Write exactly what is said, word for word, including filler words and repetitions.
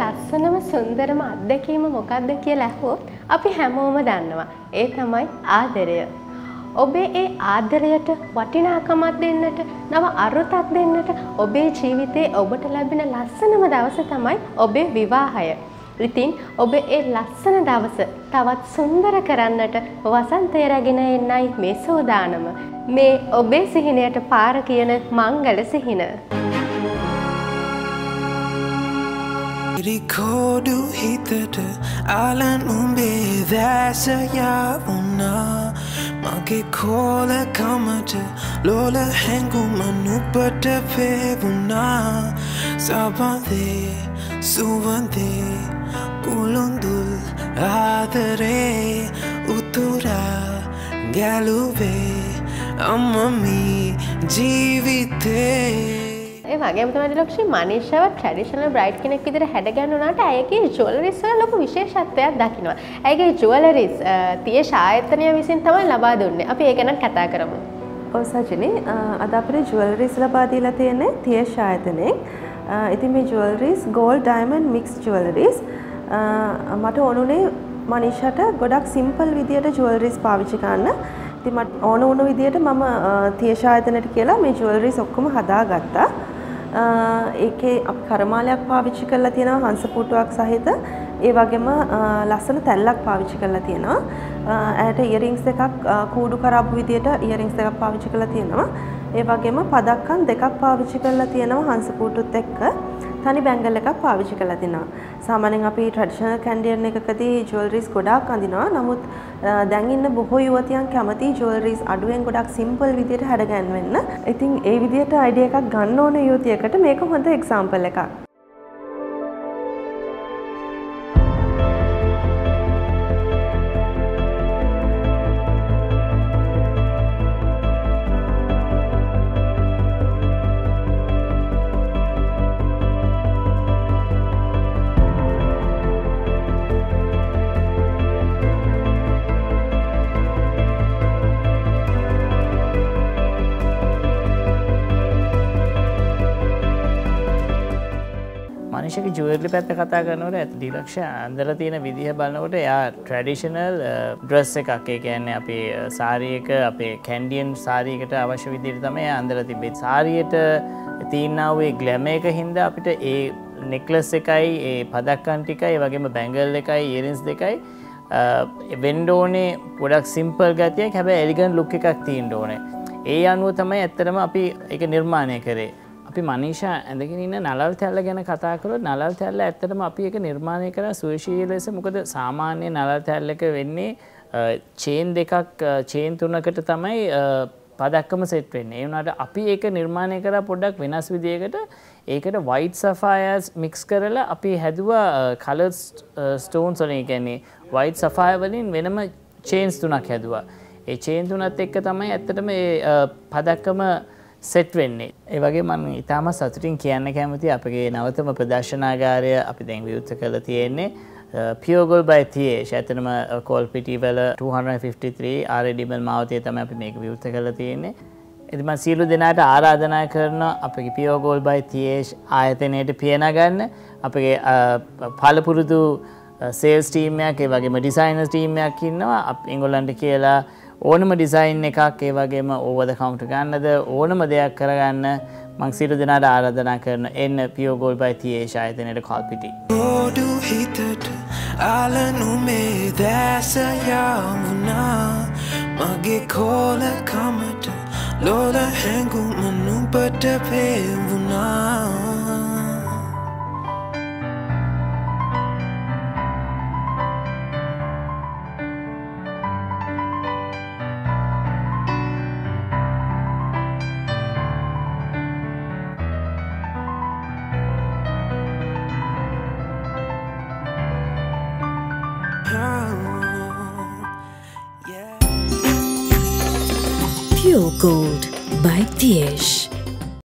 ලස්සනම සුන්දරම අත්දැකීම මොකක්ද කියලා අහුවොත් අපි හැමෝම දන්නවා. ඒ තමයි ආදරය. ඔබේ ඒ ආදරයට වටිනාකමක් දෙන්නට, නව අරුතක් දෙන්නට ඔබේ ජීවිතේ ඔබට ලැබෙන ලස්සනම දවස තමයි ඔබේ විවාහය. ඉතින් ඔබ ඒ ලස්සන දවස තවත් සුන්දර කරන්නට වසන්තය රැගෙන එන්නයි මේ සෝදානම. මේ ඔබේ සිහිනයට පාර කියන මංගල සිහින. Rikodu hitata alan umbe dasaya una mage kola kamata lola hengu manupata pevuna sabande suvande kulundul adare utura galuve amami ජීවිතේ ඒ වගේම තමයි ලක්ෂි මනීෂාව ට්‍රැඩිෂනල් බ්‍රයිඩ් කෙනෙක් විදිහට හැඩ ගන්නුනාට ඇයගේ ජුවලරිස් වල ලොකු විශේෂත්වයක් දකින්නවා. ඇයගේ ජුවලරිස් තියේෂ් ආයතනය විසින් තමයි ලබා දුන්නේ. අපි ඒක ගැන කතා කරමු. ඔව් සජිනි, අද අපිට ජුවලරිස් ලබා දීලා තියෙන්නේ තියේෂ් ආයතනයෙන්. ඉතින් මේ jewelries gold diamond mix jewelries මට ඕනුනේ මනීෂාට ගොඩක් සිම්පල් විදියට ජුවලරිස් පාවිච්චි කරන්න. ඉතින් මට ඕන වුණ විදියට මම තියේෂ් ආයතනයට කියලා මේ ජුවලරිස් ඔක්කොම හදාගත්තා. ඒකේ අපි කරමාලයක් පාවිච්චි කරලා තියෙනවා, හංස පුටුවක් සහිත. ඒ වගේම ලස්සන තැල්ලක් පාවිච්චි කරලා තියෙනවා. ඇයට ඉයරින්ග්ස් දෙකක් කූඩු කරාබු විදියට ඉයරින්ග්ස් දෙකක් පාවිච්චි කරලා තියෙනවා. ඒ වගේම පදක්කම් දෙකක් පාවිච්චි කරලා තියෙනවා හංස පුටුත් එක්ක. තනි බැංගල් එකක් පාවිච්චි කරලා තිනවා. සාමාන්‍යයෙන් අපි ට්‍රැඩිෂනල් කැන්ඩියන් එකකදී ජුවලරිස් ගොඩාක් අඳිනවා. නමුත් දැන් ඉන්න බොහෝ යුවතියන් කැමති ජුවලරිස් අඩුවෙන් ගොඩක් සිම්පල් විදියට හැඩගැන්වෙන්න. ඉතින් ඒ විදියට අයිඩියා එකක් ගන්න ඕන යුවතියකට මේක හොඳ එක්සැම්පල් එකක්. මනීෂාගේ ජුවලරි පැත්ත කතා කරනකොට ඇත්තටම ඩිලක්ෂ අඳලා තියෙන විදිහ බලනකොට එයා ට්‍රැඩිෂනල් ඩ්‍රෙස් එකක්, ඒ කියන්නේ අපේ සාරි එක අපේ කැන්ඩියන් සාරි එකට අවශ්‍ය විදිහට තමයි එයා අඳලා තිබෙන්නේ. සාරියට තියෙනා වූ ග්ලැම එක හින්දා අපිට ඒ නෙක්ලස් එකයි ඒ පදක්කම් ටිකයි ඒ වගේම බැංගල් එකයි ඉයරින්ග්ස් දෙකයි වෙන්න ඕනේ ගොඩක් සිම්පල් ගතියක්, හැබැයි එලිගන්ට් ලුක් එකක් තියෙන්න ඕනේ. ඒ අනුව තමයි ඇත්තටම අපි ඒක නිර්මාණය කරේ. අපි මනීෂා ඇඳගෙන ඉන්න නලල් තැල්ල ගැන කතා කරොත් නලල් තැල්ල ඇත්තටම අපි ඒක නිර්මාණය කරා සුවශීලී ලෙස. මොකද සාමාන්‍ය නලල් තැල්ලක වෙන්නේ චේන් දෙකක් චේන් තුනකට තමයි පදක්කම සෙට් වෙන්නේ. ඒ වුණාට අපි ඒක නිර්මාණය කරා පොඩ්ඩක් වෙනස් විදියකට. ඒකට white sapphires mix කරලා අපි හැදුවා colored stones වලින්, කියන්නේ white sapphire වලින් වෙනම chains තුනක් හැදුවා. ඒ chain තුනත් එක්ක තමයි ඇත්තටම මේ පදක්කම සෙට් වෙන්නේ. ඒ වගේ මම ඉතාමත් සතුටින් කියන්න කැමති අපගේ නවතම ප්‍රදර්ශනාගාරය අපි දැන් විවෘත කරලා තියෙන්නේ Pure Gold by තියේෂ්. ඇත්තටම කෝල්පිටි වල two fifty-three ආර් ඒ ඩිමල් මාවතේ තමයි අපි මේක විවෘත කරලා තියෙන්නේ. ඉතින් මම සියලු දෙනාට ආරාධනා කරනවා අපගේ Pure Gold by තියේෂ් ආයතනයට පියන ගන්න. අපගේ පළපුරුදු සේල්ස් ටීම් එකක්, ඒ වගේම ඩිසයිනර්ස් ටීම් එකක් ඉන්නවා. අපි ඒගොල්ලන්ට කියලා ඕනම ඩිසයින් එකක්, ඒ වගේම ඕවර් ද කවුන්ටර් ගන්නද ඕනම දෙයක් කරගන්න මං සියලු දෙනාට ආරාධනා කරන එන්න Pure Gold by තියේෂ් ආයතනයේ කල්පිටි. Odu hitat alanu me dasayamuna mage kola kamata lola hengu manupata pevuna. Pure Gold by තියේෂ්.